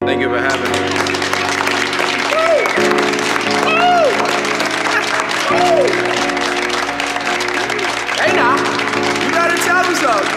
Thank you for having me. Hey now, you gotta tell me something.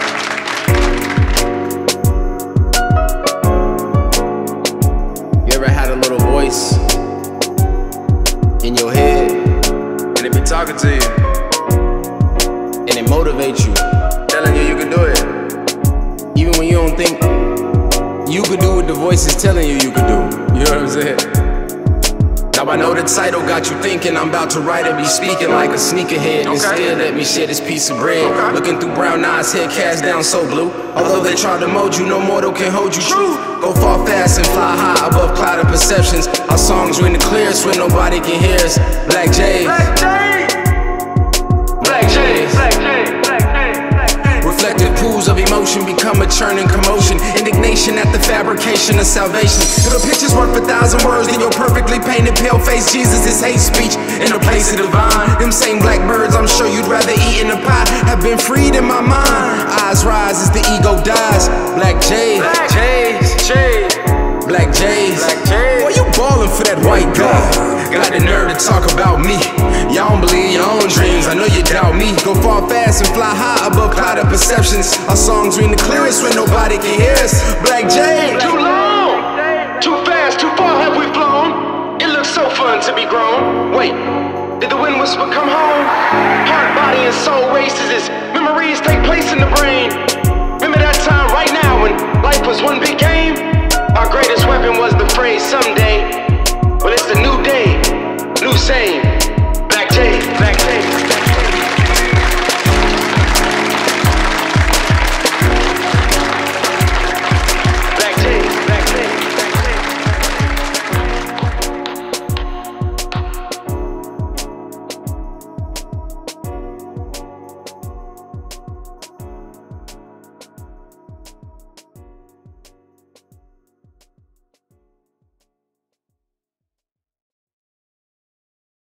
You ever had a little voice in your head, And it be talking to you, and it motivates you, telling you can do it. even when you don't think you could do what the voice is telling you could do? You know what I'm saying? Now I know the title got you thinking I'm about to write and be speaking like a sneakerhead. Instead, let me share this piece of bread. Looking through brown eyes, head cast down so blue. Although they try to mold you, no mortal can hold you true. Go far fast and fly high above clouded perceptions. Our songs ring the clearest when nobody can hear us. Black J's, Black J, Black J's. Black J, Black J, Black J. Reflective pools of emotion become a churning commotion. Indignation at the fabrication of salvation. If a picture's worth 1,000 words, then your perfectly painted pale face Jesus is hate speech in the place of divine. Them same blackbirds I'm sure you'd rather eat in a pie have been freed in my mind. Eyes rise as the ego dies. Black J's, Black J's, J, Black J's. Black J. Boy, you ballin' for that white guy. Got the nerve to talk about me. Y'all don't believe your own dreams, I know you doubt me. Go far fast and fly high above clouded perceptions. Our songs ring the clearest when nobody can hear us. Black J. Too long, too fast, too far have we flown. It looks so fun to be grown. Wait, did the wind whisper come home? Heart, body, and soul races as memories take place in the brain. Remember that time right now when life was one big game? Our greatest weapon was the phrase someday. Well, it's a new day, new same. Black J, Black J.